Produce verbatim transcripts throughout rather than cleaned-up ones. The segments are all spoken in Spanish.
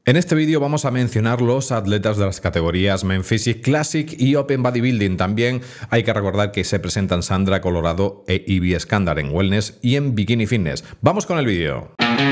En este vídeo vamos a mencionar los atletas de las categorías Men Physique Classic y Open Bodybuilding. También hay que recordar que se presentan Sandra Colorado e Ivy Skandar en Wellness y en Bikini Fitness. ¡Vamos con el vídeo!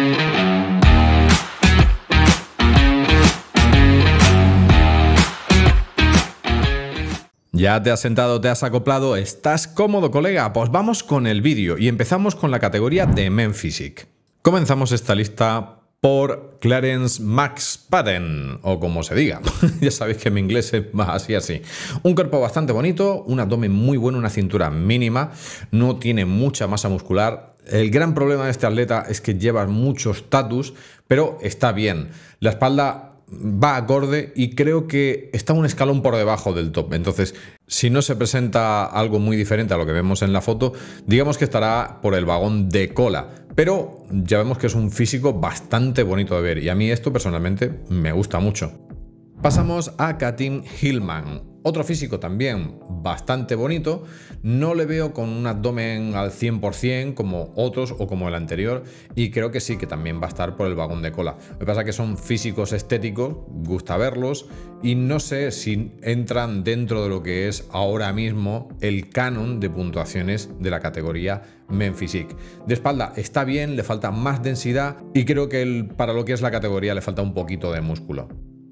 ¿Ya te has sentado, te has acoplado? ¿Estás cómodo, colega? Pues vamos con el vídeo y empezamos con la categoría de Men Physique. Comenzamos esta lista por Clarence McSpadden, o como se diga. Ya sabéis que mi inglés es más así así. Un cuerpo bastante bonito, un abdomen muy bueno, una cintura mínima, no tiene mucha masa muscular. El gran problema de este atleta es que lleva mucho status, pero está bien. La espalda va acorde y creo que está un escalón por debajo del top. Entonces, si no se presenta algo muy diferente a lo que vemos en la foto, digamos que estará por el vagón de cola. Pero ya vemos que es un físico bastante bonito de ver y a mí esto personalmente me gusta mucho. Pasamos a Katim Hillman, otro físico también bastante bonito. No le veo con un abdomen al cien por cien como otros o como el anterior y creo que sí, que también va a estar por el vagón de cola. Lo que pasa es que son físicos estéticos, gusta verlos y no sé si entran dentro de lo que es ahora mismo el canon de puntuaciones de la categoría Men Physique. De espalda está bien, le falta más densidad y creo que el, para lo que es la categoría le falta un poquito de músculo.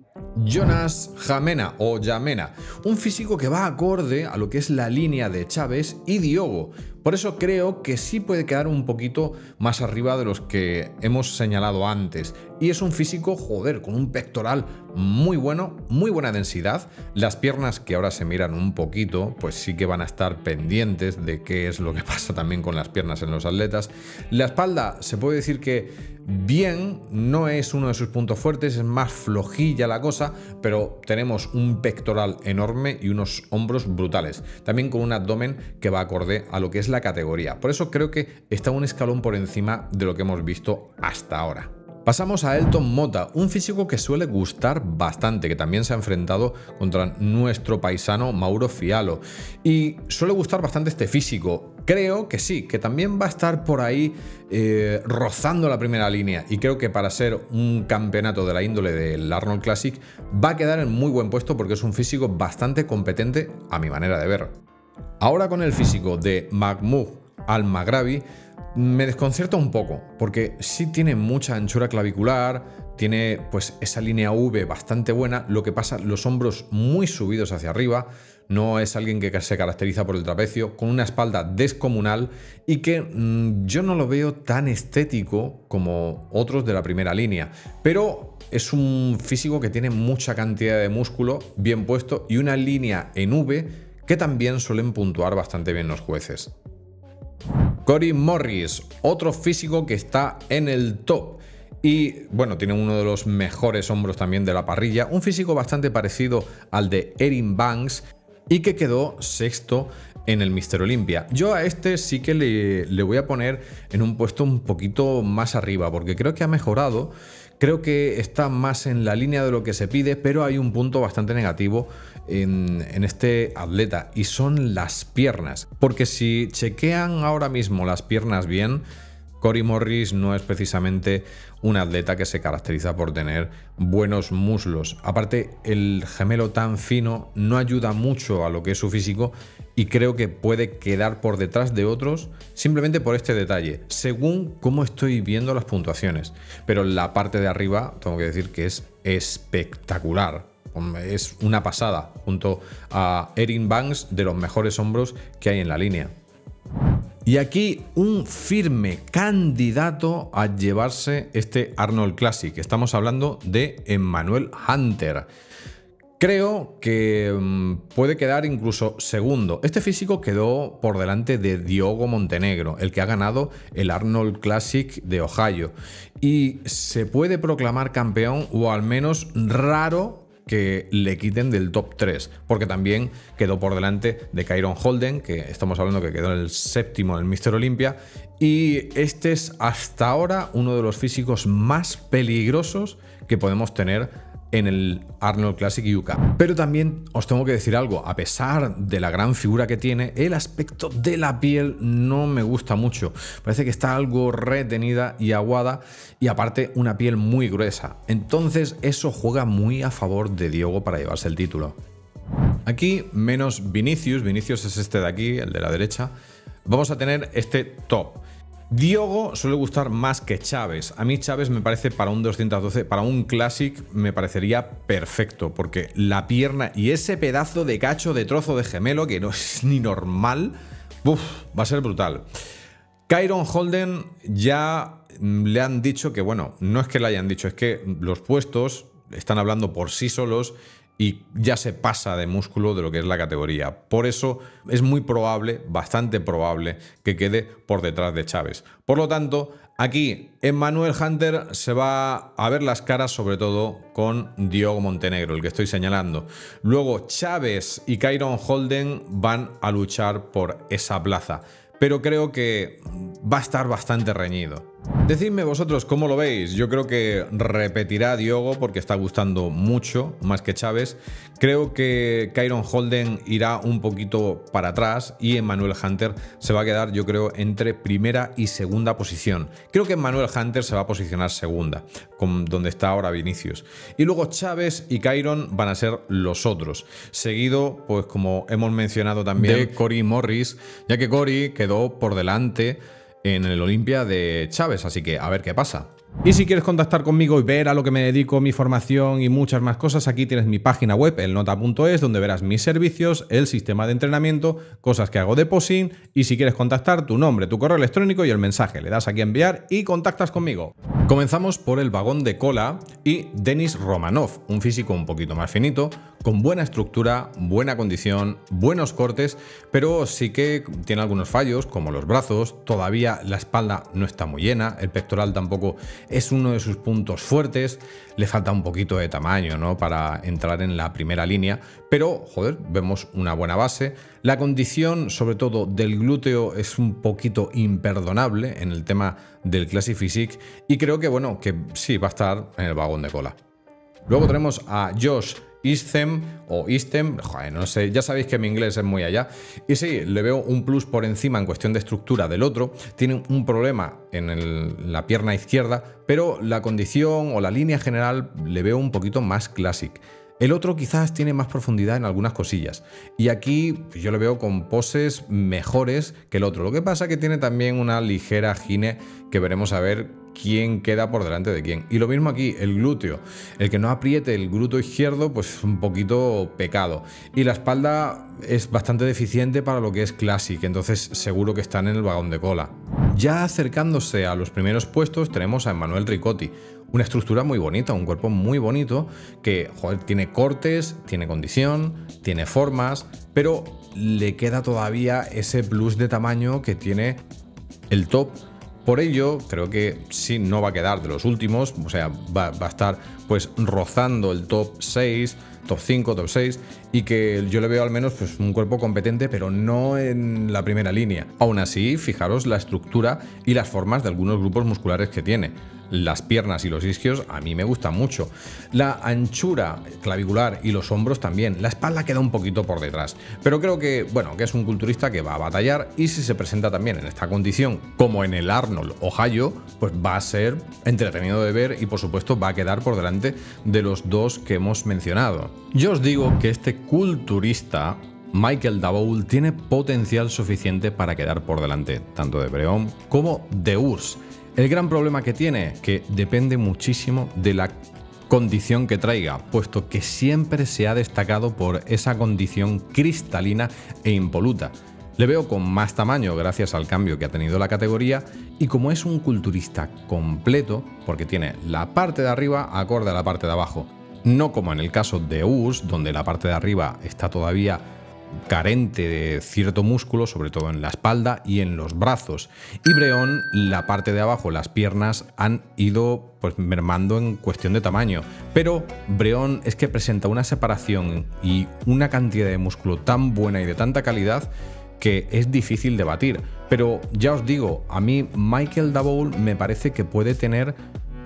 Jonas Jamena o Jamena, un físico que va acorde a lo que es la línea de Chávez y Diogo. Por eso creo que sí puede quedar un poquito más arriba de los que hemos señalado antes. Y es un físico, joder, con un pectoral muy bueno, muy buena densidad. Las piernas, que ahora se miran un poquito, pues sí que van a estar pendientes de qué es lo que pasa también con las piernas en los atletas. La espalda, se puede decir que bien, no es uno de sus puntos fuertes, es más flojilla la cosa, pero tenemos un pectoral enorme y unos hombros brutales. También con un abdomen que va acorde a lo que es la categoría. Por eso creo que está un escalón por encima de lo que hemos visto hasta ahora. Pasamos a Elton Mota, un físico que suele gustar bastante, que también se ha enfrentado contra nuestro paisano Mauro Fialo. Y suele gustar bastante este físico. Creo que sí, que también va a estar por ahí eh, rozando la primera línea. Y creo que para ser un campeonato de la índole del Arnold Classic va a quedar en muy buen puesto porque es un físico bastante competente a mi manera de ver. Ahora con el físico de Mahmoud Al-Maghrabi me desconcierta un poco, porque sí tiene mucha anchura clavicular, tiene pues esa línea V bastante buena, lo que pasa, los hombros muy subidos hacia arriba, no es alguien que se caracteriza por el trapecio, con una espalda descomunal y que mmm, yo no lo veo tan estético como otros de la primera línea, pero es un físico que tiene mucha cantidad de músculo bien puesto y una línea en V que también suelen puntuar bastante bien los jueces. Cory Morris, otro físico que está en el top y bueno, tiene uno de los mejores hombros también de la parrilla, un físico bastante parecido al de Erin Banks y que quedó sexto en el míster Olympia. Yo a este sí que le, le voy a poner en un puesto un poquito más arriba porque creo que ha mejorado. Creo que está más en la línea de lo que se pide, pero hay un punto bastante negativo en, en este atleta y son las piernas. Porque si chequean ahora mismo las piernas bien, Cory Morris no es precisamente un atleta que se caracteriza por tener buenos muslos. Aparte, el gemelo tan fino no ayuda mucho a lo que es su físico y creo que puede quedar por detrás de otros simplemente por este detalle, según cómo estoy viendo las puntuaciones. Pero la parte de arriba, tengo que decir que es espectacular. Es una pasada, junto a Erin Banks, de los mejores hombros que hay en la línea. Y aquí un firme candidato a llevarse este Arnold Classic. Estamos hablando de Emmanuel Hunter. Creo que puede quedar incluso segundo. Este físico quedó por delante de Diogo Montenegro, el que ha ganado el Arnold Classic de Ohio. Y se puede proclamar campeón, o al menos raro que le quiten del top tres, porque también quedó por delante de Kyron Holden, que estamos hablando que quedó en el séptimo en el míster Olympia, y este es hasta ahora uno de los físicos más peligrosos que podemos tener en el Arnold Classic U K. Pero también os tengo que decir algo, a pesar de la gran figura que tiene, el aspecto de la piel no me gusta mucho. Parece que está algo retenida y aguada y aparte una piel muy gruesa. Entonces eso juega muy a favor de Diogo para llevarse el título. Aquí menos Vinicius, Vinicius es este de aquí, el de la derecha, vamos a tener este top. Diogo suele gustar más que Chávez. A mí Chávez me parece para un doscientos doce, para un Classic me parecería perfecto, porque la pierna y ese pedazo de cacho de trozo de gemelo que no es ni normal, uf, va a ser brutal. Kyron Holden ya le han dicho que, bueno, no es que le hayan dicho, es que los puestos están hablando por sí solos y ya se pasa de músculo de lo que es la categoría. Por eso es muy probable, bastante probable, que quede por detrás de Chávez. Por lo tanto, aquí Emmanuel Hunter se va a ver las caras sobre todo con Diogo Montenegro, el que estoy señalando. Luego Chávez y Kyron Holden van a luchar por esa plaza, pero creo que va a estar bastante reñido. Decidme vosotros cómo lo veis. Yo creo que repetirá Diogo porque está gustando mucho, más que Chávez. Creo que Kyron Holden irá un poquito para atrás y Emmanuel Hunter se va a quedar, yo creo, entre primera y segunda posición. Creo que Emmanuel Hunter se va a posicionar segunda, con donde está ahora Vinicius. Y luego Chávez y Kyron van a ser los otros. Seguido, pues como hemos mencionado también, de Cory Morris, ya que Cory quedó por delante en el Olimpia de Chávez, así que a ver qué pasa. Y si quieres contactar conmigo y ver a lo que me dedico, mi formación y muchas más cosas, aquí tienes mi página web, el nota punto es, donde verás mis servicios, el sistema de entrenamiento, cosas que hago de posing, y si quieres contactar, tu nombre, tu correo electrónico y el mensaje. Le das aquí a enviar y contactas conmigo. Comenzamos por el vagón de cola y Denis Romanov, un físico un poquito más finito, con buena estructura, buena condición, buenos cortes, pero sí que tiene algunos fallos, como los brazos, todavía la espalda no está muy llena, el pectoral tampoco es uno de sus puntos fuertes, le falta un poquito de tamaño, ¿no?, para entrar en la primera línea, pero, joder, vemos una buena base. La condición, sobre todo del glúteo, es un poquito imperdonable en el tema del Classic Physique y creo que, bueno, que sí, va a estar en el vagón de cola. Luego tenemos a Josh Istem o Istem, joder, no sé, ya sabéis que mi inglés es muy allá. Y sí, le veo un plus por encima en cuestión de estructura del otro. Tiene un problema en el, la pierna izquierda, pero la condición o la línea general le veo un poquito más Classic. El otro quizás tiene más profundidad en algunas cosillas. Y aquí yo le veo con poses mejores que el otro. Lo que pasa es que tiene también una ligera gine que veremos a ver quién queda por delante de quién. Y lo mismo aquí, el glúteo. El que no apriete el glúteo izquierdo, pues un poquito pecado. Y la espalda es bastante deficiente para lo que es Classic, entonces seguro que están en el vagón de cola. Ya acercándose a los primeros puestos tenemos a Emanuele Ricotti. Una estructura muy bonita, un cuerpo muy bonito que, joder, tiene cortes, tiene condición, tiene formas, pero le queda todavía ese plus de tamaño que tiene el top. Por ello, creo que sí, no va a quedar de los últimos, o sea, va, va a estar pues rozando el top seis, top cinco, top seis, y que yo le veo al menos pues, un cuerpo competente, pero no en la primera línea. Aún así, fijaros la estructura y las formas de algunos grupos musculares que tiene. Las piernas y los isquios a mí me gustan mucho. La anchura clavicular y los hombros también. La espalda queda un poquito por detrás. Pero creo que, bueno, que es un culturista que va a batallar y si se presenta también en esta condición, como en el Arnold o Hayo, pues va a ser entretenido de ver y por supuesto va a quedar por delante de los dos que hemos mencionado. Yo os digo que este culturista, Michael Daboul, tiene potencial suficiente para quedar por delante tanto de Breon como de Urs. El gran problema que tiene, que depende muchísimo de la condición que traiga, puesto que siempre se ha destacado por esa condición cristalina e impoluta. Le veo con más tamaño gracias al cambio que ha tenido la categoría y como es un culturista completo, porque tiene la parte de arriba acorde a la parte de abajo, no como en el caso de Urs, donde la parte de arriba está todavía carente de cierto músculo, sobre todo en la espalda y en los brazos. Y Breon, la parte de abajo, las piernas, han ido pues mermando en cuestión de tamaño. Pero Breon es que presenta una separación y una cantidad de músculo tan buena y de tanta calidad que es difícil de batir. Pero ya os digo, a mí Michael Daboul me parece que puede tener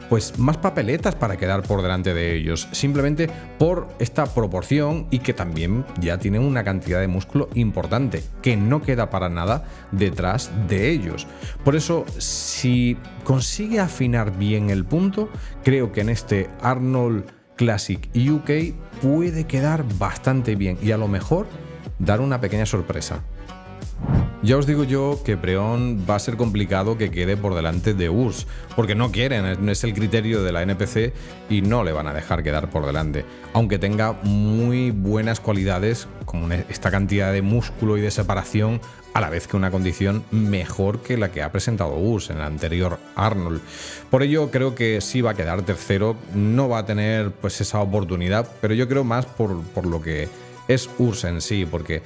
pues más papeletas para quedar por delante de ellos, simplemente por esta proporción y que también ya tienen una cantidad de músculo importante, que no queda para nada detrás de ellos. Por eso, si consigue afinar bien el punto, creo que en este Arnold Classic U K puede quedar bastante bien y a lo mejor dar una pequeña sorpresa. Ya os digo yo que Preón va a ser complicado que quede por delante de U R S S, porque no quieren, es el criterio de la N P C y no le van a dejar quedar por delante, aunque tenga muy buenas cualidades como esta cantidad de músculo y de separación, a la vez que una condición mejor que la que ha presentado U R S S en el anterior Arnold. Por ello creo que sí va a quedar tercero, no va a tener pues esa oportunidad, pero yo creo más por, por lo que es U R S S en sí, porque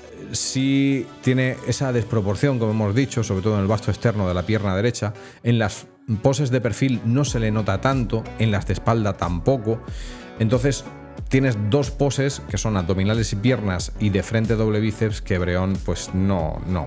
sí tiene esa desproporción, como hemos dicho, sobre todo en el vasto externo de la pierna derecha. En las poses de perfil no se le nota tanto, en las de espalda tampoco. Entonces tienes dos poses que son abdominales y piernas y de frente doble bíceps que Preón pues no, no.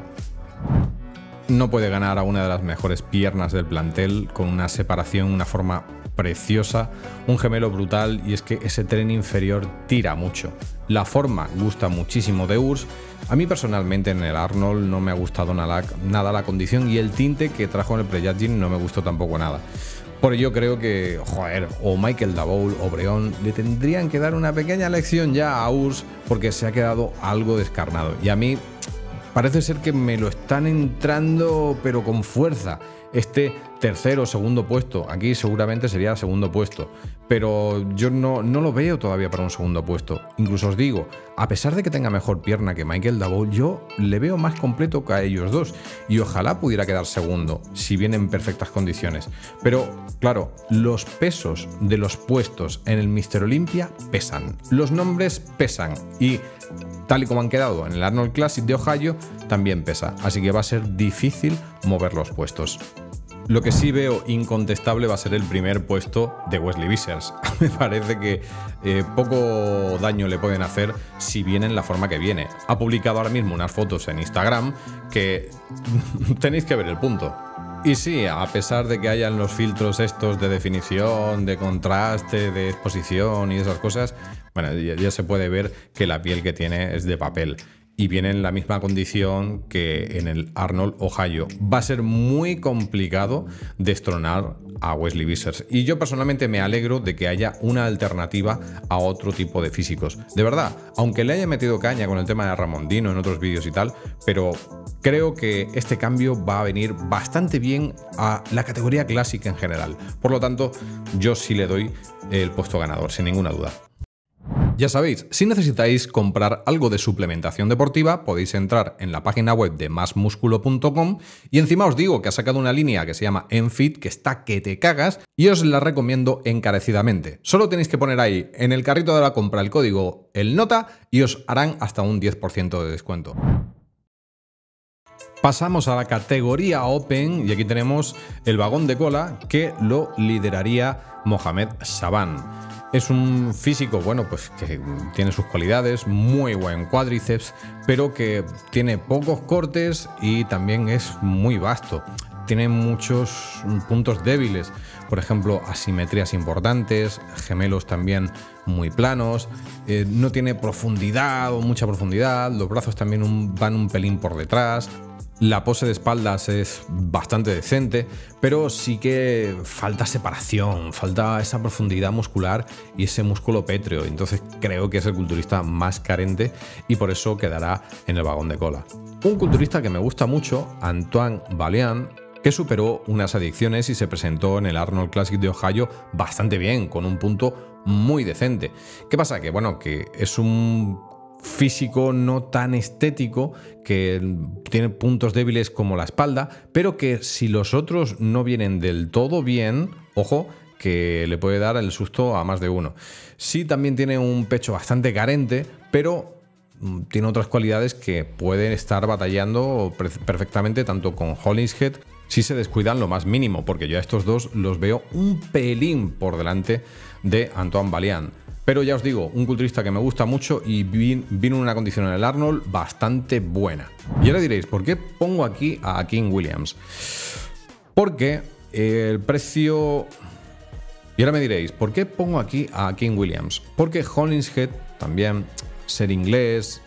No puede ganar a una de las mejores piernas del plantel con una separación, una forma preciosa, un gemelo brutal, y es que ese tren inferior tira mucho. La forma gusta muchísimo de U R S S. A mí personalmente en el Arnold no me ha gustado nada, nada la condición, y el tinte que trajo en el Prejudging no me gustó tampoco nada. Por ello creo que, joder, o Michael Daboul o Preón le tendrían que dar una pequeña lección ya a U R S S porque se ha quedado algo descarnado. Y a mí parece ser que me lo están entrando pero con fuerza. Este tercero o segundo puesto, aquí seguramente sería segundo puesto, pero yo no, no lo veo todavía para un segundo puesto. Incluso os digo, a pesar de que tenga mejor pierna que Michael Daboul, yo le veo más completo que a ellos dos y ojalá pudiera quedar segundo si viene en perfectas condiciones. Pero claro, los pesos de los puestos en el míster Olympia pesan, los nombres pesan y tal y como han quedado en el Arnold Classic de Ohio también pesa, así que va a ser difícil mover los puestos. Lo que sí veo incontestable va a ser el primer puesto de Wesley Vissers. Me parece que eh, poco daño le pueden hacer si viene en la forma que viene. Ha publicado ahora mismo unas fotos en Instagram que tenéis que ver el punto. Y sí, a pesar de que hayan los filtros estos de definición, de contraste, de exposición y esas cosas, bueno, ya, ya se puede ver que la piel que tiene es de papel. Y viene en la misma condición que en el Arnold Ohio. Va a ser muy complicado destronar a Wesley Vissers. Y yo personalmente me alegro de que haya una alternativa a otro tipo de físicos. De verdad, aunque le haya metido caña con el tema de Ramondino en otros vídeos y tal, pero creo que este cambio va a venir bastante bien a la categoría clásica en general. Por lo tanto, yo sí le doy el puesto ganador, sin ninguna duda. Ya sabéis, si necesitáis comprar algo de suplementación deportiva, podéis entrar en la página web de más músculo punto com y encima os digo que ha sacado una línea que se llama Enfit, que está que te cagas, y os la recomiendo encarecidamente. Solo tenéis que poner ahí en el carrito de la compra el código ELNOTA y os harán hasta un diez por ciento de descuento. Pasamos a la categoría Open y aquí tenemos el vagón de cola que lo lideraría Mohamed Shaban. Es un físico, bueno, pues que tiene sus cualidades, muy buen cuádriceps, pero que tiene pocos cortes y también es muy vasto. Tiene muchos puntos débiles, por ejemplo, asimetrías importantes, gemelos también muy planos, eh, no tiene profundidad o mucha profundidad, los brazos también un, van un pelín por detrás. La pose de espaldas es bastante decente, pero sí que falta separación, falta esa profundidad muscular y ese músculo pétreo. Entonces creo que es el culturista más carente y por eso quedará en el vagón de cola. Un culturista que me gusta mucho, Antoine Vaillant, que superó unas adicciones y se presentó en el Arnold Classic de Ohio bastante bien, con un punto muy decente. ¿Qué pasa? Que bueno, que es un físico no tan estético, que tiene puntos débiles como la espalda, pero que si los otros no vienen del todo bien, ojo, que le puede dar el susto a más de uno. Sí, también tiene un pecho bastante carente, pero tiene otras cualidades que pueden estar batallando perfectamente tanto con Hollingshead si se descuidan lo más mínimo, porque yo a estos dos los veo un pelín por delante de Antoine Vaillant. Pero ya os digo, un culturista que me gusta mucho y vino en una condición en el Arnold bastante buena. Y ahora diréis, ¿por qué pongo aquí a King Williams? Porque el precio Y ahora me diréis, ¿por qué pongo aquí a Akeem Williams? Porque Hollingshead también, ser inglés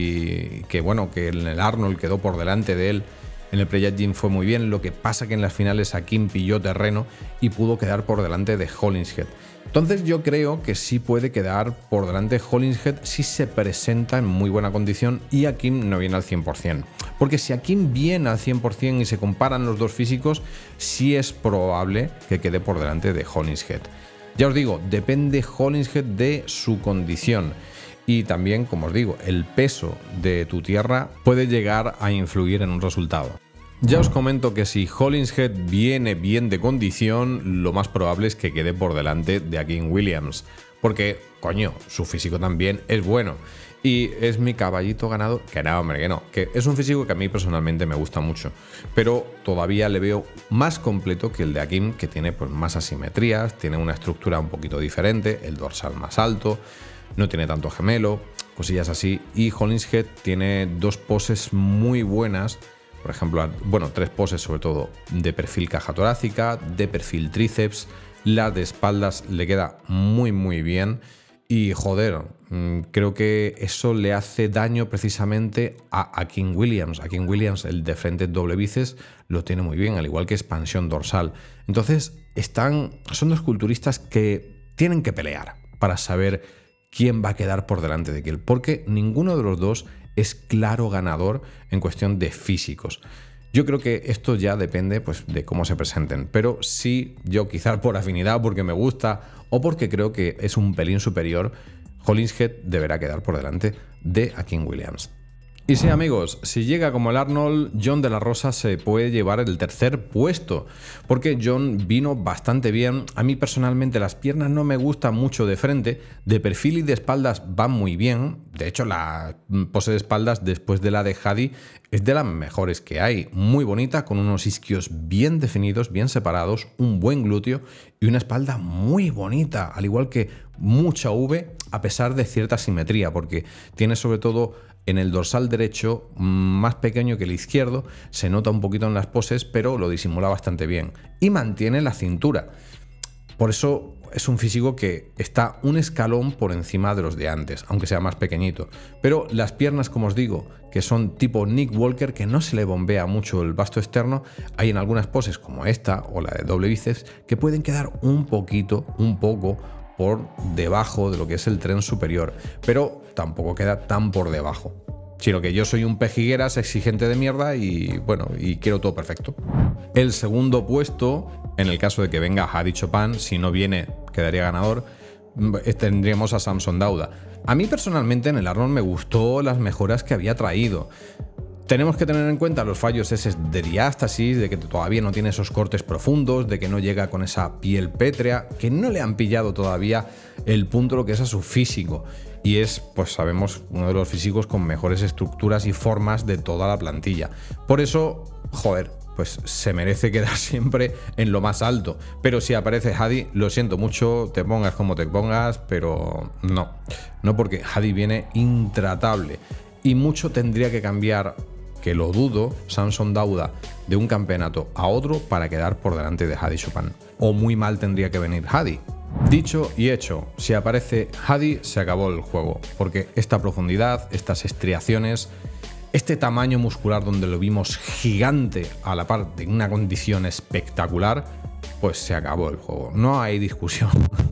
y que bueno, que en el Arnold quedó por delante de él, en el Prejudging fue muy bien, lo que pasa que en las finales Akeem pilló terreno y pudo quedar por delante de Hollingshead. Entonces yo creo que sí puede quedar por delante de Hollingshead si se presenta en muy buena condición y Akeem no viene al cien por cien. Porque si Akeem viene al cien por cien y se comparan los dos físicos, sí es probable que quede por delante de Hollingshead. Ya os digo, depende Hollingshead de su condición. Y también, como os digo, el peso de tu tierra puede llegar a influir en un resultado. Ya os comento que si Hollingshead viene bien de condición, lo más probable es que quede por delante de Akeem Williams. Porque, coño, su físico también es bueno. Y es mi caballito ganador. Que no, hombre, que no. Que es un físico que a mí personalmente me gusta mucho. Pero todavía le veo más completo que el de Akeem, que tiene pues más asimetrías, tiene una estructura un poquito diferente, el dorsal más alto, no tiene tanto gemelo, cosillas así. Y Hollingshead tiene dos poses muy buenas. Por ejemplo, bueno, tres poses sobre todo de perfil caja torácica, de perfil tríceps, la de espaldas le queda muy muy bien y joder, creo que eso le hace daño precisamente a Akeem Williams. Akeem Williams, el de frente doble bíceps, lo tiene muy bien, al igual que expansión dorsal. Entonces, están, son dos culturistas que tienen que pelear para saber quién va a quedar por delante de quién, porque ninguno de los dos es claro ganador en cuestión de físicos. Yo creo que esto ya depende pues, de cómo se presenten, pero sí, yo quizás por afinidad, porque me gusta o porque creo que es un pelín superior, Hollingshead deberá quedar por delante de Akeem Williams. Y sí, amigos, si llega como el Arnold, John de la Rosa se puede llevar el tercer puesto, porque John vino bastante bien. A mí personalmente las piernas no me gustan mucho de frente, de perfil y de espaldas van muy bien. De hecho, la pose de espaldas después de la de Hadi es de las mejores que hay, muy bonita, con unos isquios bien definidos, bien separados, un buen glúteo y una espalda muy bonita, al igual que mucha V, a pesar de cierta simetría, porque tiene sobre todo en el dorsal derecho, más pequeño que el izquierdo, se nota un poquito en las poses, pero lo disimula bastante bien. Y mantiene la cintura. Por eso es un físico que está un escalón por encima de los de antes, aunque sea más pequeñito. Pero las piernas, como os digo, que son tipo Nick Walker, que no se le bombea mucho el vasto externo, hay en algunas poses como esta o la de doble bíceps, que pueden quedar un poquito, un poco, por debajo de lo que es el tren superior, pero tampoco queda tan por debajo. Sino que yo soy un pejigueras exigente de mierda y bueno, y quiero todo perfecto. El segundo puesto, en el caso de que venga Hadi Choopan, si no viene quedaría ganador, tendríamos a Samson Dauda. A mí personalmente en el Arnold me gustó las mejoras que había traído. Tenemos que tener en cuenta los fallos ese de diástasis, de que todavía no tiene esos cortes profundos, de que no llega con esa piel pétrea, que no le han pillado todavía el punto lo que es a su físico. Y es, pues sabemos, uno de los físicos con mejores estructuras y formas de toda la plantilla. Por eso, joder, pues se merece quedar siempre en lo más alto. Pero si aparece Hadi, lo siento mucho, te pongas como te pongas, pero no. No, porque Hadi viene intratable. Y mucho tendría que cambiar, que lo dudo, Samson Dauda de un campeonato a otro para quedar por delante de Hadi Choopan. O muy mal tendría que venir Hadi. Dicho y hecho, si aparece Hadi se acabó el juego, porque esta profundidad, estas estriaciones, este tamaño muscular donde lo vimos gigante a la par de una condición espectacular, pues se acabó el juego. No hay discusión.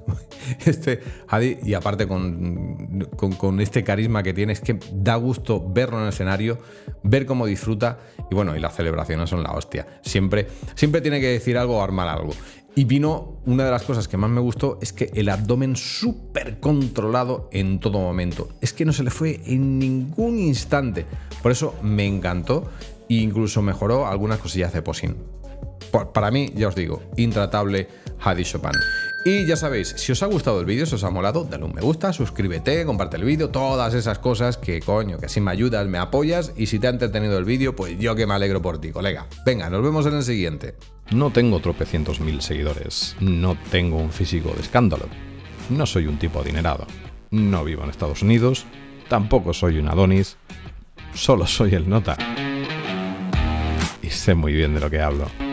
Este Hadi, y aparte con, con, con este carisma que tiene, es que da gusto verlo en el escenario, ver cómo disfruta y bueno, y las celebraciones son la hostia. Siempre, siempre tiene que decir algo o armar algo. Y vino, una de las cosas que más me gustó es que el abdomen súper controlado en todo momento. Es que no se le fue en ningún instante. Por eso me encantó e incluso mejoró algunas cosillas de posing. Para mí, ya os digo, intratable Hadi Choopan. Y ya sabéis, si os ha gustado el vídeo, si os ha molado, dale un me gusta, suscríbete, comparte el vídeo, todas esas cosas que coño, que si me ayudas, me apoyas, y si te ha entretenido el vídeo, pues yo que me alegro por ti, colega. Venga, nos vemos en el siguiente. No tengo tropecientos mil seguidores, no tengo un físico de escándalo, no soy un tipo adinerado, no vivo en Estados Unidos, tampoco soy un Adonis, solo soy el nota. Y sé muy bien de lo que hablo.